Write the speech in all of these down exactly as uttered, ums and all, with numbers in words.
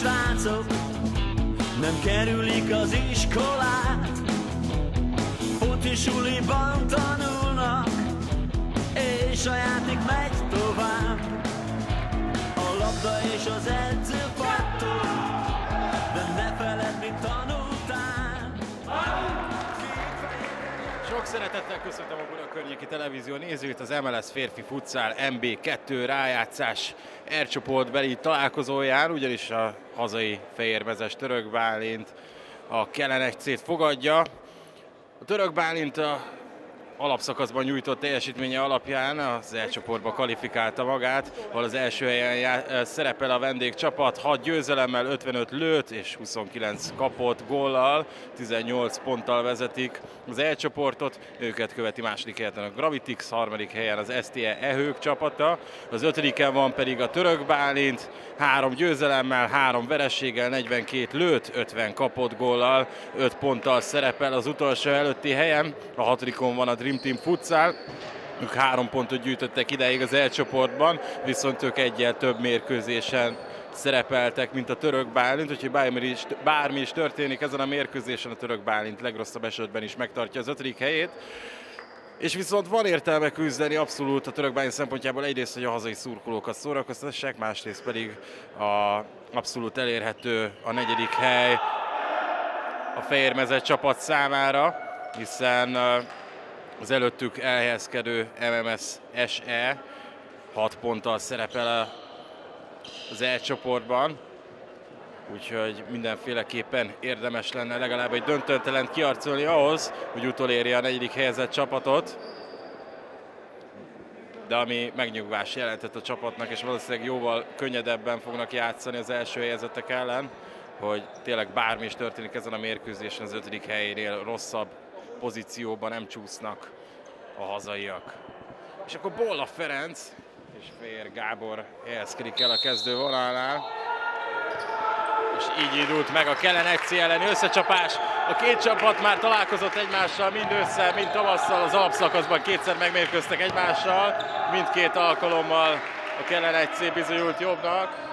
srácok nem kerülik az iskolát, foci suliban tanulnak, és a játék megy tovább. A labda és az edző pattog, de ne feledd, mit tanultál. Sok szeretettel köszöntöm a Buna környéki televízió nézőit, az em el es férfi futszál em bé kettő rájátszás R csoportbeli találkozóján, ugyanis a hazai Fejérmezes Török Bálint a Kellen egy cét fogadja. A Török Bálint a alapszakaszban nyújtott teljesítménye alapján az E csoportba kvalifikálta magát, ahol az első helyen szerepel a vendégcsapat, hat győzelemmel, ötvenöt lőtt és huszonkilenc kapott góllal, tizennyolc ponttal vezetik az E csoportot, őket követi második helyen a Gravitix, harmadik helyen az es té e Ehők csapata, az ötödiken van pedig a Török Bálint, három győzelemmel, három vereséggel, negyvenkét lőtt, ötven kapott góllal, öt ponttal szerepel az utolsó előtti helyen, a hatodikon van a Dream Team Futsal, ők három pontot gyűjtöttek ideig az E csoportban, viszont ők egyel több mérkőzésen szerepeltek, mint a Török Bálint, úgyhogy bármi is, bármi is történik ezen a mérkőzésen, a Török Bálint legrosszabb esetben is megtartja az ötödik helyét. És viszont van értelme küzdeni abszolút a Török Bálint szempontjából, egyrészt, hogy a hazai szurkolókat szórakoztassák, másrészt pedig a abszolút elérhető a negyedik hely a Fejérmezes csapat számára, hiszen az előttük elhelyezkedő em em es es e hat ponttal szerepel az E csoportban, úgyhogy mindenféleképpen érdemes lenne legalább egy döntőtelen kiharcolni ahhoz, hogy utolérje a negyedik helyezett csapatot. De ami megnyugvás jelentett a csapatnak, és valószínűleg jóval könnyedebben fognak játszani az első helyezettek ellen, hogy tényleg bármi is történik ezen a mérkőzésen, az ötödik helyénél rosszabb pozícióban nem csúsznak a hazaiak. És akkor Bolla Ferenc és Fér Gábor helyezkedik el a kezdővonalnál. És így indult meg a Kellen egy cé elleni összecsapás. A két csapat már találkozott egymással mind ősszel, mind tavasszal, az alapszakaszban kétszer megmérkőztek egymással. Mindkét alkalommal a Kellen egy cé bizonyult jobbnak.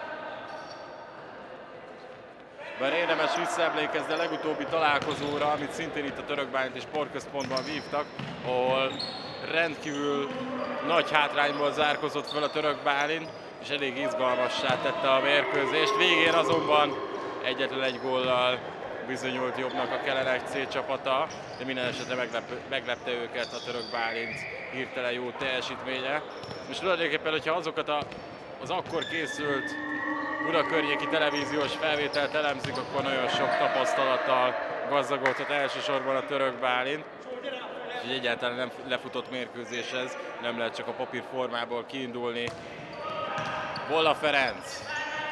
Bár érdemes visszaemlékezni a legutóbbi találkozóra, amit szintén itt a Török Bálinti Sportközpontban vívtak, ahol rendkívül nagy hátrányból zárkozott fel a Török Bálint, és elég izgalmassá tette a mérkőzést. Végén azonban egyetlen egy góllal bizonyult jobbnak a Kellen egy cé csapata, de minden esetre meglep, meglepte őket a Török Bálint hirtelen jó teljesítménye. És tulajdonképpen, hogyha azokat a, az akkor készült Buna környéki televíziós felvételt elemzik, akkor nagyon sok tapasztalattal gazdagodhat elsősorban a Török Bálint. Úgyhogy egyáltalán nem lefutott mérkőzéshez, nem lehet csak a papírformából kiindulni. Bolla Ferenc.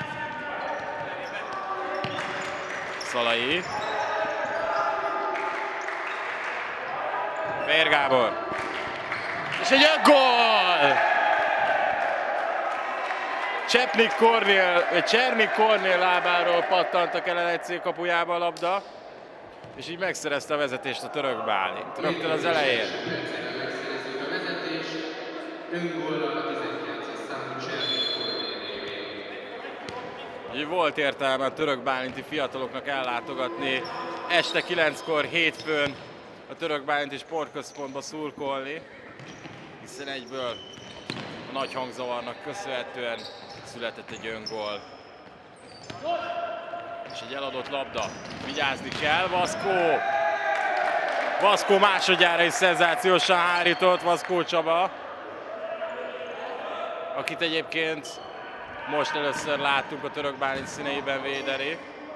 Szalai. Fér Gábor. És egy gól! Csepnik Kornél, vagy Csernik Kornél lábáról pattant a Kellen egy cé kapujába a labda, és így megszerezte a vezetést a Török Bálint. Rögtön az elején. Így volt értelme a Török Bálinti fiataloknak ellátogatni este kilenckor hétfőn a Török Bálinti Sportközpontba szurkolni, hiszen egyből a nagy hangzavarnak köszönhetően született egy öngól. És egy eladott labda. Vigyázni kell, Vaszkó! Vaszkó másodjára is szenzációsan hárított, Vaszkó Csaba, akit egyébként most először láttunk a Török Bálint színeiben védeni.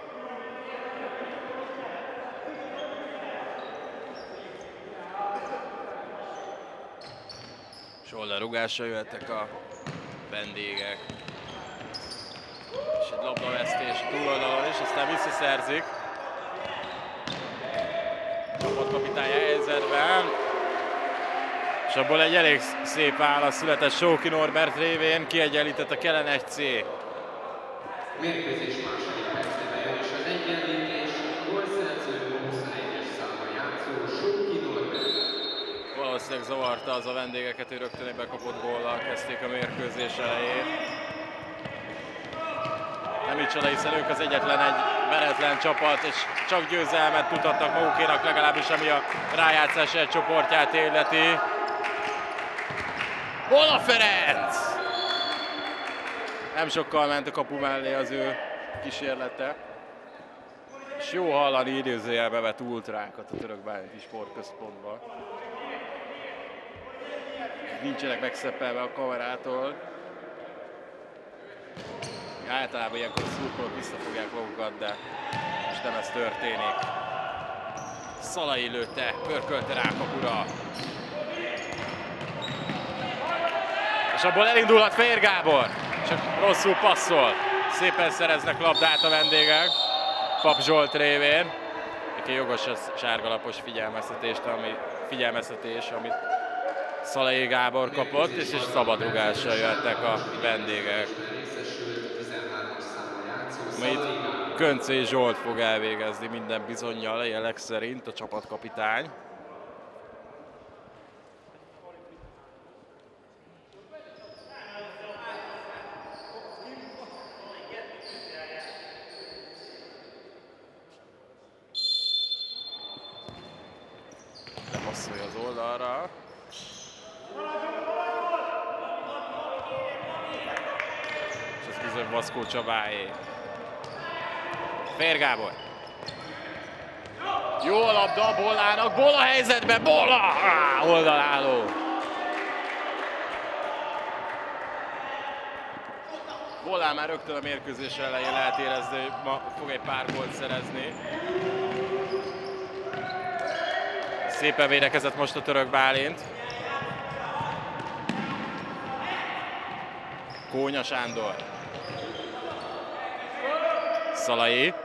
És oldalrugásra jöttek a vendégek. És egy labdavesztés túloldalon is, aztán visszaszerzik. Csapatkapitány helyzetben. És abból egy elég szép válasz született Sóki Norbert révén, kiegyenlített a Kellen egy cé. Mérkőzés második percében jön, és az egyenlítés gólszerző huszonegyes számmal játszó Sóki Norbert. Valószínűleg zavarta az a vendégeket, hogy rögtön egy bekapott góllal kezdték a mérkőzés elejét. Nem így csoda, hiszen ők az egyetlen egy veretlen csapat, és csak győzelmet tudhatnak magukénak, legalábbis ami a rájátszás egy csoportját illeti. Bola Ferenc! Nem sokkal ment a kapu mellé az ő kísérlete. És jó hallani idézőjelbe vett ultrákat a Török Bálint Sportközpontban. Nincsenek megszeppelve a kamerától. Általában ilyenkor a szurkolók visszafogják magukat, de most nem ez történik. Szalai lőtte, pörkölte rá a kapura. És abból elindulhat Fehér Gábor, csak rosszul passzol. Szépen szereznek labdát a vendégek, Pap Zsolt révén. Neki jogos a sárgalapos figyelmeztetést, ami, figyelmeztetés, amit Szalai Gábor kapott, és, és szabadrugással jöttek a vendégek. Amit Köncé Zsolt fog elvégezni minden bizonnyal, jelek szerint a csapatkapitány. Lepasszolja az oldalra. És ez bizony Vaszkó Csabáé. Fehér Gábor. Jó a labda Bollának, Bolla helyzetben, Bolla! Ah, oldalálló. Bollán már rögtön a mérkőzés elején lehet érezni, hogy ma fog egy pár gólt szerezni. Szépen védekezett most a Török Bálint. Kónya Sándor. Szalai.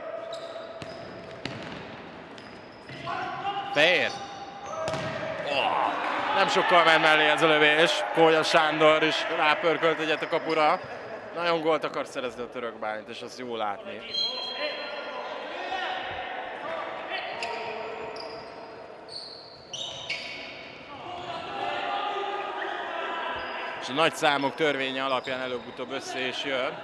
Fehér. Oh, nem sokkal ment mellé ez a lövés. Kónya Sándor is rápörkölt egyet a kapura. Nagyon gólt akar szerezni a Török Bálint, és azt jó látni. És a nagy számok törvénye alapján előbb-utóbb össze is jön.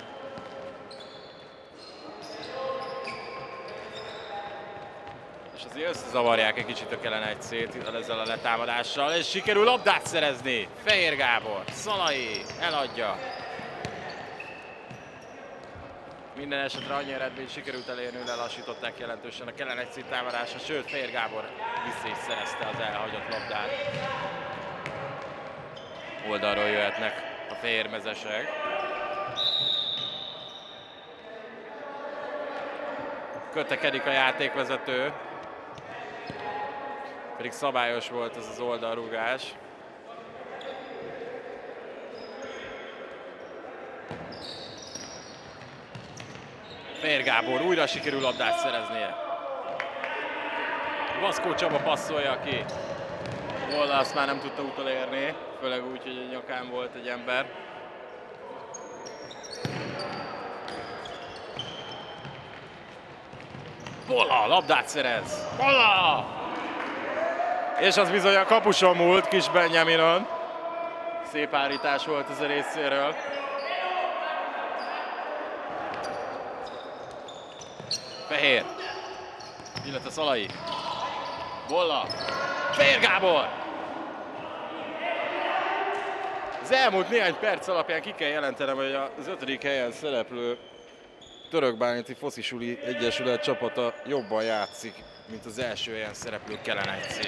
És azért összezavarják egy kicsit a Kellenegy C-t ezzel a letámadással, és sikerül labdát szerezni. Fehér Gábor, Szalai eladja. Minden esetre annyi eredményt sikerült elérni, hogy lelassították jelentősen a Kellenegy C támadása, sőt Fehér Gábor vissza is szerezte az elhagyott labdát. Oldalról jöhetnek a fehérmezesek. Kötekedik a játékvezető. Pedig szabályos volt ez az oldalrúgás. Fehér Gábor újra sikerül labdát szereznie. Vaszkó Csaba passzolja ki. Bolla azt már nem tudta utolérni, főleg úgy, hogy a nyakán volt egy ember. Bolla labdát szerez. Bolla! És az bizony a kapuson múlt, Kis Benjaminon. Szép állítás volt ez a részéről. Fehér. Illetve Szalai. Bolla. Fehér Gábor! Az elmúlt néhány perc alapján ki kell jelentenem, hogy az ötödik helyen szereplő Török Bálinti Focisuli Egyesület csapata jobban játszik, mint az első helyen szereplő Kellenegy C.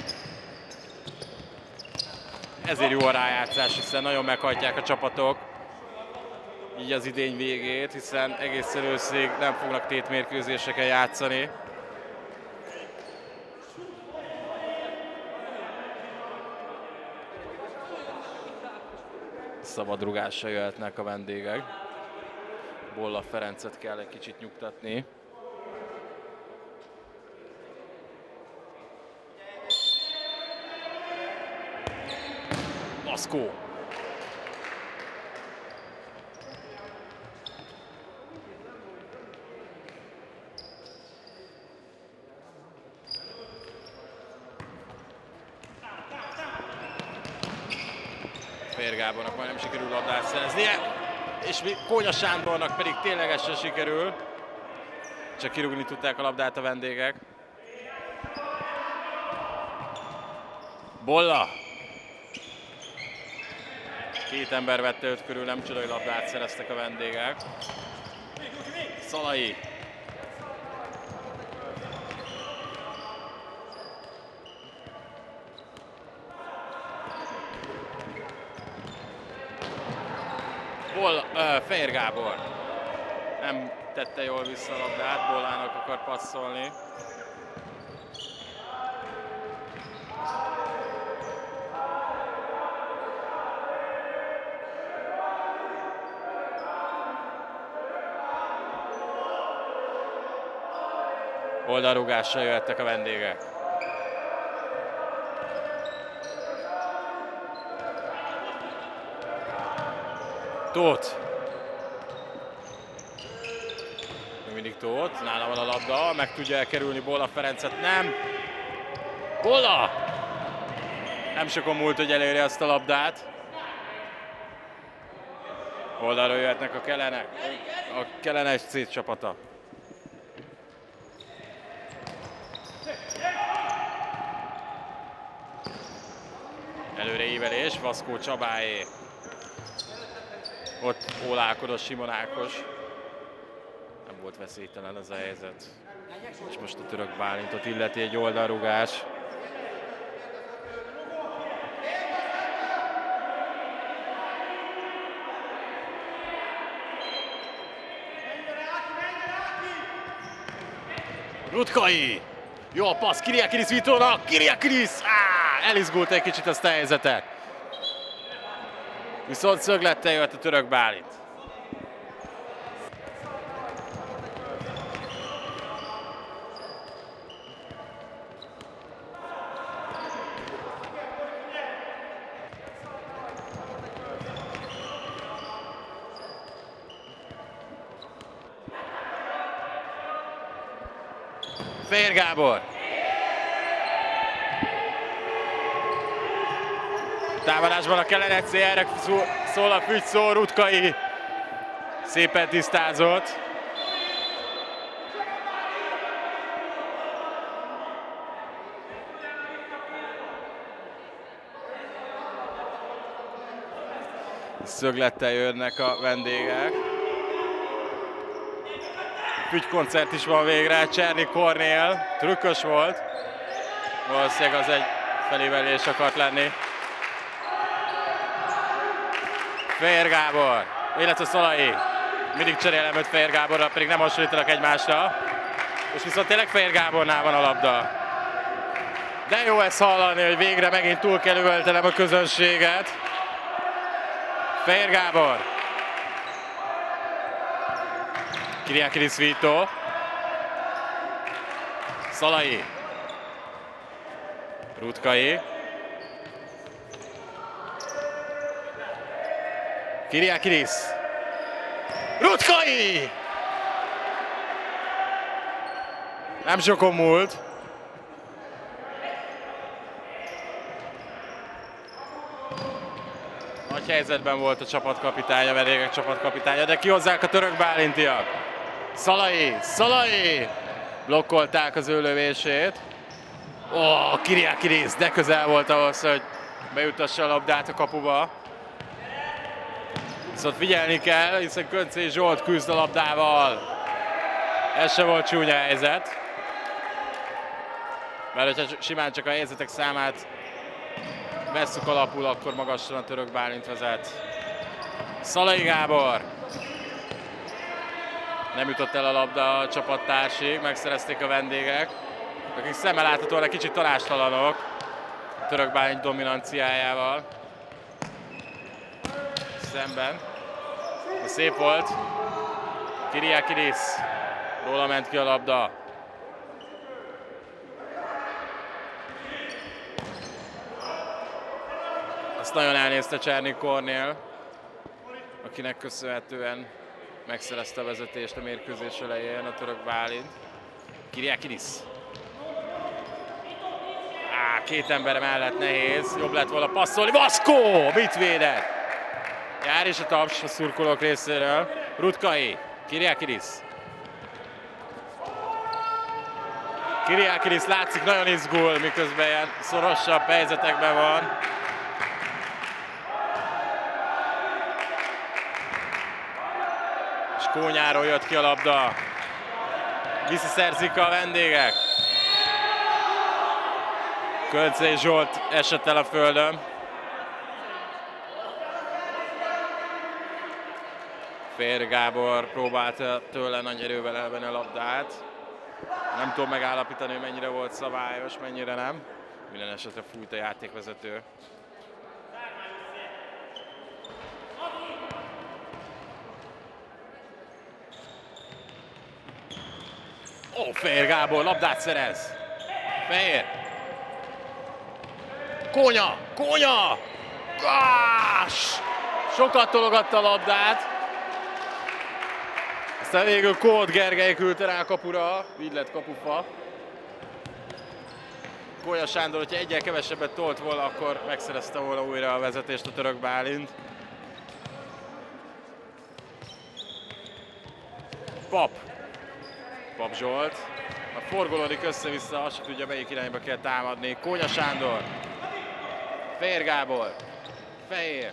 Ezért jó a rájátszás, hiszen nagyon meghajtják a csapatok így az idény végét, hiszen egészen őszig nem fognak tétmérkőzéseken játszani. Szabadrugással jöhetnek a vendégek. Bolla Ferencet kell egy kicsit nyugtatni. Vaszkó. Fehér Gábornak majdnem sikerül labdát szereznie. és Kónya Sándornak pedig ténylegesen sikerül. Csak kirúgni tudták a labdát a vendégek. Bolla. Két ember vette őt körül, nem csoda, hogy labdát szereztek a vendégek. Szalai. Bolla, uh, Fehér Gábor. Nem tette jól vissza a labdát, Bollának akar passzolni. Oldalrúgással jöttek a vendégek. Tóth. Mindig Tóth, nála van a labda, meg tudja elkerülni Bolla Ferencet, nem! Bolla! Nem sokon múlt, hogy eléri azt a labdát. Oldalról jöhetnek a Kellenek, a Kellenes C csapata. Előre ívelés, Vaszkó Csabáé. Ott ólálkodott Simon Ákos. Nem volt veszélytelen ez a helyzet. És most a Török Bálintot illeti egy oldalrugás. Rutkai! Jó a passz Kyriakidis Vitónak! Kyriakidis! Á, elizgult egy kicsit azt a helyzetet. Viszont szöglettel jött a Török Bálint. Fehér Gábor. Támadásban a Kellenes, erre szól a fügyszó, Rutkai szépen tisztázott. Szöglettel jönnek a vendégek. Fügykoncert is van végre, Cserny Kornél, trükkös volt. Valószínűleg az egy felévelés akart lenni. Fehér Gábor, illetve Szalai. Mindig cserélem őt Fehér Gáborra, pedig nem hasonlítanak egymásra. És viszont tényleg Fehér Gábornál van a labda. De jó ezt hallani, hogy végre megint túl kell üvöltenem a közönséget. Fehér Gábor. Kyriakidis Vito. Szalai. Rutkai. Kyriakidis. Rutkai! Nem sokon múlt. Nagy helyzetben volt a csapatkapitány, a vendégek csapatkapitánya, de kihozzák a Török Bálintiak. Szalai, Szalai! Blokkolták az ő lövését. Ó, oh, Kyriakidis, de közel volt ahhoz, hogy bejutassa a labdát a kapuba. Viszont figyelni kell, hiszen Köncé Zsolt küzd a labdával. Ez se volt csúnya helyzet. Mert hogyha simán csak a helyzetek számát vesszük alapul, akkor magasan a Török Bálint vezet. Szalai Gábor. Nem jutott el a labda a csapattársig, megszerezték a vendégek, akik szemmel láthatóan egy kicsit tanástalanok a Török Bálint dominanciájával. Szemben. De szép volt. Kyriakidis. Róla ment ki a labda. Azt nagyon elnézte Cserny Kornél, akinek köszönhetően megszerezte a vezetést a mérkőzés elején a Török Bálint. Kyriakidis. Á, két ember mellett nehéz. Jobb lett volna passzolni. Vaszkó! Mit védett? Jár is a taps a szurkolók részéről. Rutkai, Kyriakidis. Kyriakidis látszik, nagyon izgul, miközben ilyen szorosabb helyzetekben van. És Kónyáról jött ki a labda. Visszaszerzik a vendégek. Kölcsei Zsolt esett el a földön. Fér Gábor próbálta tőle nagy erővel elvenni a labdát. Nem tudom megállapítani, hogy mennyire volt szabályos, mennyire nem. Minden esetre fújt a játékvezető. Ó, Fér Gábor labdát szerez. Fér. Kónya, Kónya! Gás! Sokat tologatta a labdát. Aztán végül Kód Gergely küldte rá a kapura, így lett kapufa. Kónya Sándor, hogyha egyel kevesebbet tolt volna, akkor megszerezte volna újra a vezetést a Török Bálint. Pap. Pap Zsolt. A forgolódik össze-vissza, azt se tudja, melyik irányba kell támadni. Kónya Sándor. Fér Gábor. Fehér.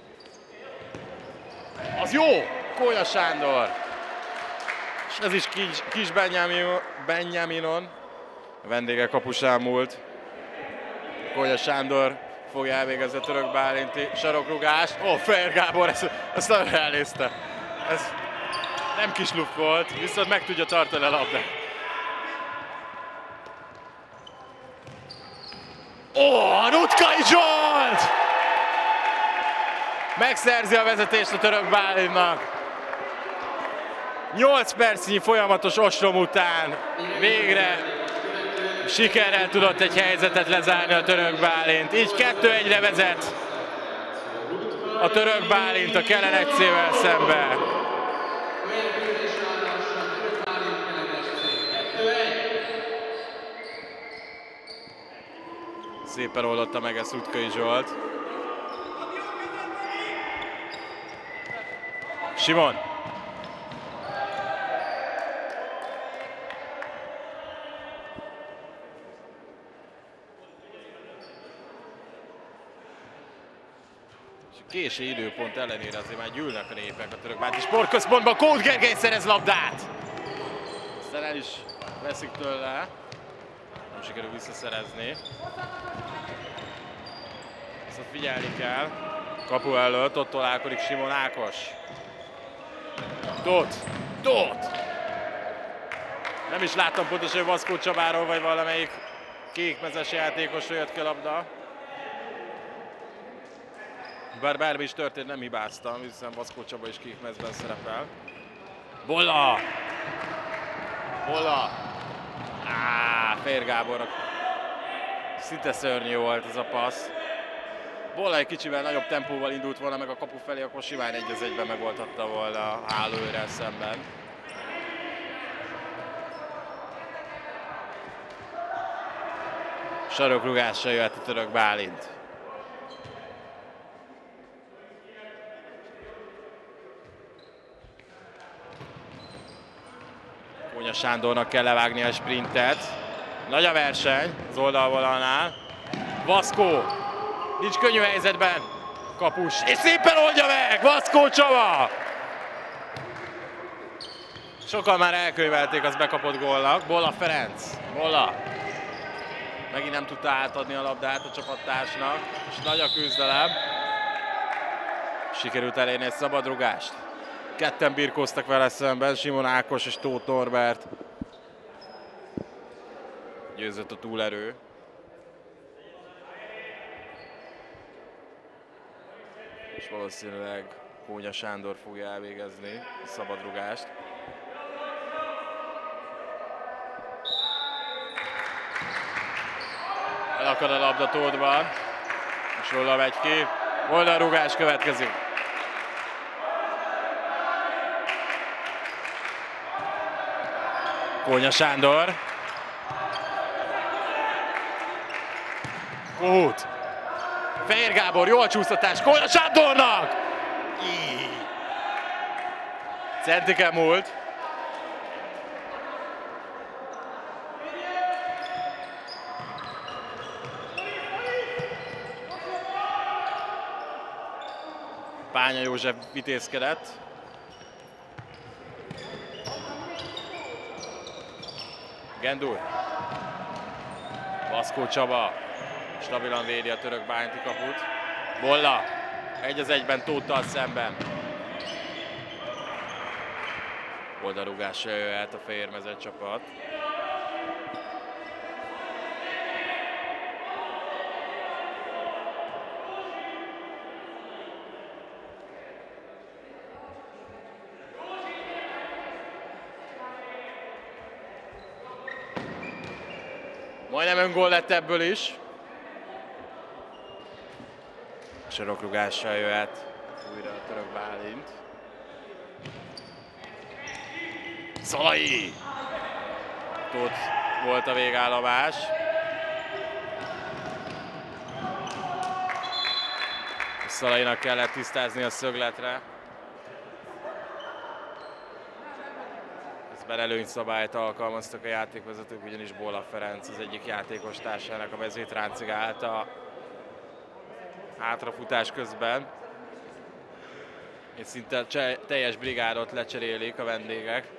Az jó! Kónya Sándor. És ez is kis, kis Benjaminon. A vendége kapusán múlt. Kónya Sándor fogja elvégezni a Török Bálinti sarokrugás. Ó, Fér Gábor, ezt, ezt nagyon elnézte. Ez nem kis luft volt, viszont meg tudja tartani a labdát. Ó, Rutkai Zsolt! Megszerzi a vezetést a Török Bálintnak. nyolc percnyi folyamatos ostrom után végre sikerrel tudott egy helyzetet lezárni a Török Bálint. Így kettő egyre vezet a Török Bálint a Kelenecével szemben. Szépen oldotta meg ezt Rutkai Zsolt. Simon. Késő időpont ellenére azért már gyűlnek a népek a Török Bálint sportközpontban. Kód Gergely szerez labdát! Aztán el is veszik tőle. Nem sikerül visszaszerezni. Viszont figyelni kell. Kapu előtt, ott találkozik Simon Ákos. Tóth! Tóth! Nem is láttam pontosan, hogy Vaszkó Csabáról vagy valamelyik kékmezes játékosról jött ki a labda. Bár bármi is történt, nem hibáztam, hiszen Vaszkó Csaba is kékmezben szerepel. Bolla! Bolla! Áh, Fér Gábornak szinte szörnyű volt ez a passz. Bolla egy kicsivel nagyobb tempóval indult volna meg a kapu felé, akkor simán egy az egyben megoldhatta volna a hálóőrrel szemben. Sarokrugásra jöhet a Török Bálint. Kónya Sándornak kell levágni a sprintet. Nagy a verseny az oldalvonalnál. Vaszkó nincs könnyű helyzetben. Kapus, és szépen oldja meg! Vaszkó Csaba! Sokan már elkönyvelték az bekapott gólnak. Bolla Ferenc. Bolla. Megint nem tudta átadni a labdát a csapattársnak. És nagy a küzdelem. Sikerült elérni egy szabadrugást. Ketten birkóztak vele szemben, Simon Ákos és Tóth Norbert. Győzött a túlerő. És valószínűleg Kónya Sándor fogja elvégezni a szabadrugást. Elakad a labda Tóthban, és róla megy ki. Oldalrugás következik. Kónya Sándor. Út. Fér Gábor, jó a csúsztatás Kónya Sándornak! Centike múlt. Pánya József vitézkedett. Gendúj. Vaszkó Csaba stabilan védi a török bánti kaput. Bolla egy az egyben Tóttal szemben. Oldalrúgásra jöhet a fehérmezes csapat. Majdnem öngól lett ebből is. Sarokrúgással jöhet újra a török Bálint. Szalai! Ott volt a végállomás. Szalainak kellett tisztázni a szögletre. Ezben előnyszabályt alkalmaztak a játékvezetők, ugyanis Bolla Ferenc az egyik játékos társának a mezét ráncigálta hátrafutás közben. És szinte teljes brigádot lecserélik a vendégek.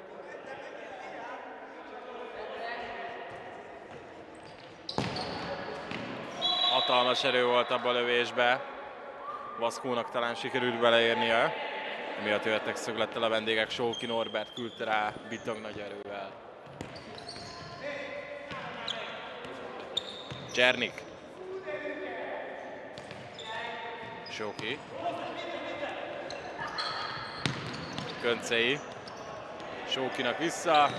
Hatalmas erő volt abban a lövésbe. Vaszkónak talán sikerült beleérnie. Miatt jöttek szöglettel a vendégek. Sóki Norbert küldte rá bitag nagy erővel. Csernik. Sóki. Köncei. Sókinak vissza.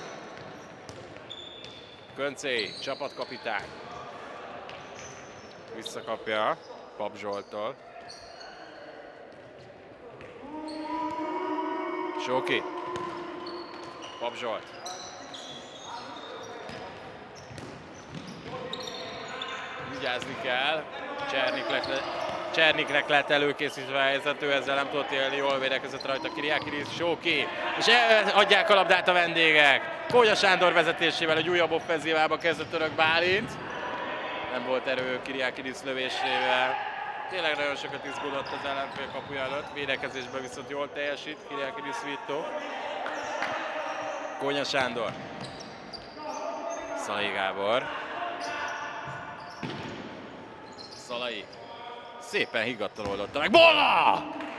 Köncei, csapatkapitány. Visszakapja Pap Zsolttól. Sóki. Pap Zsolt. Vigyázni kell. Cserniknek, le, Cserniknek lett előkészítve a helyzető, ezzel nem tudott élni, jól védekezett rajta Kiriakidis. Sóki. És adják a labdát a vendégek. Kónya Sándor vezetésével egy újabb offenzívába kezd a török Bálint. Nem volt erő Kiriakidis lövésével. Tényleg nagyon sokat izgulott az ellenfél kapuja előtt, védekezésben viszont jól teljesít Kiriakidis Vito. Kónya Sándor. Szalai Gábor. Szalai. Szépen higgadtan oldotta meg. Bolla!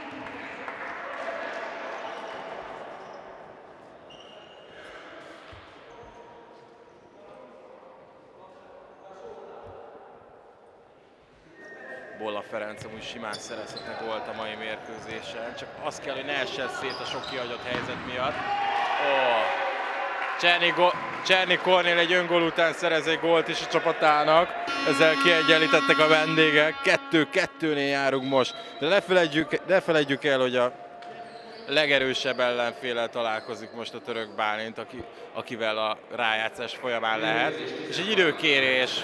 Bolla Ferenc amúgy simán szerezhetne gólt a mai mérkőzésen, csak az kell, hogy ne essen szét a sok kihagyott helyzet miatt. Oh. Cserny Kornél egy öngól után szerez egy gólt is a csapatának, ezzel kiegyenlítettek a vendégek, kettő-kettőnél járunk most. De ne felejtjük, ne felejtjük el, hogy a legerősebb ellenféllel találkozik most a török Bálint, aki, akivel a rájátszás folyamán lehet. És egy időkérés.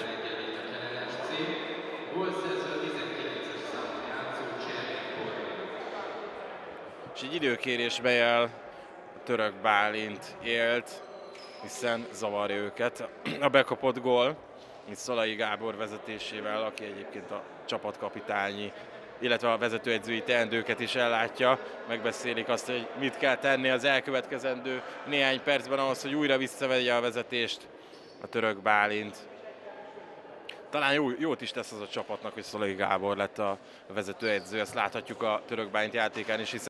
És egy időkérésbe a török Bálint élt, hiszen zavarja őket a bekapott gól, mint Szalai Gábor vezetésével, aki egyébként a csapatkapitányi, illetve a vezetőedzői teendőket is ellátja. Megbeszélik azt, hogy mit kell tenni az elkövetkezendő néhány percben ahhoz, hogy újra visszavegye a vezetést a török Bálint. Talán jó, jót is tesz az a csapatnak, hogy Szalai Gábor lett a vezetőedző, ezt láthatjuk a török Bálint játékán is, hiszen